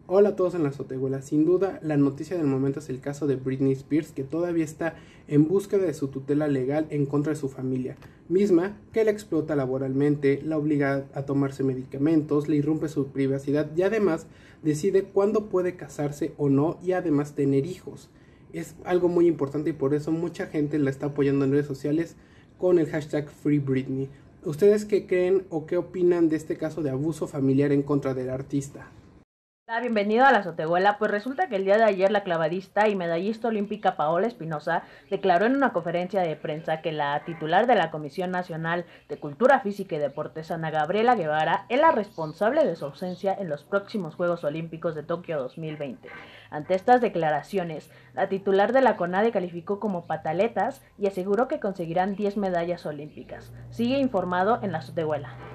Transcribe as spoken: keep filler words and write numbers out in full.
Hola a todos en la azotehuela. Sin duda, la noticia del momento es el caso de Britney Spears, que todavía está en búsqueda de su tutela legal en contra de su familia, misma que la explota laboralmente, la obliga a tomarse medicamentos, le irrumpe su privacidad y además decide cuándo puede casarse o no y además tener hijos. Es algo muy importante y por eso mucha gente la está apoyando en redes sociales con el hashtag Free Britney. ¿Ustedes qué creen o qué opinan de este caso de abuso familiar en contra del artista? Hola, bienvenido a la Azotehuela. Pues resulta que el día de ayer la clavadista y medallista olímpica Paola Espinosa declaró en una conferencia de prensa que la titular de la Comisión Nacional de Cultura Física y Deportes, Ana Gabriela Guevara, es la responsable de su ausencia en los próximos Juegos Olímpicos de Tokio dos mil veinte. Ante estas declaraciones, la titular de la CONADE calificó como pataletas y aseguró que conseguirán diez medallas olímpicas. Sigue informado en la Azotehuela.